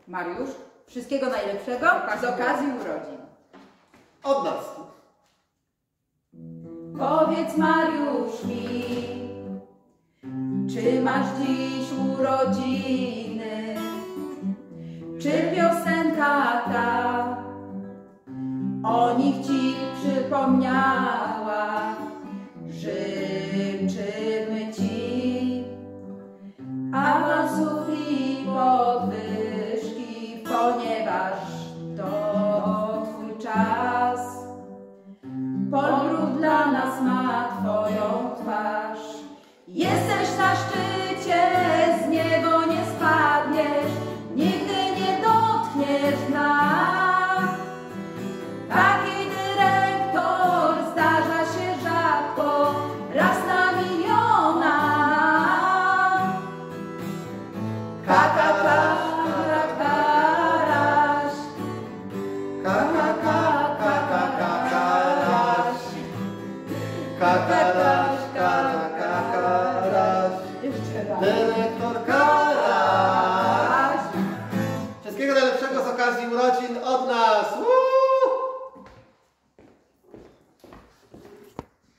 Mariusz, wszystkiego najlepszego z okazji urodzin. Od nas. Powiedz, Mariusz, mi, czy masz dziś urodziny? Czy piosenka ta o nich ci przypomniała? Życzymy ci awansów i podwyżki, ponieważ to twój czas. Polub dla nas ma twoją twarz. Jesteś na szczycie, z niego nie spadniesz, nigdy nie dotkniesz dna. Taki dyrektor zdarza się rzadko, raz na miliona. Kakaraś, Kakaraś, jeszcze raz. dyrektor Karaś. Wszystkiego najlepszego z okazji urodzin od nas.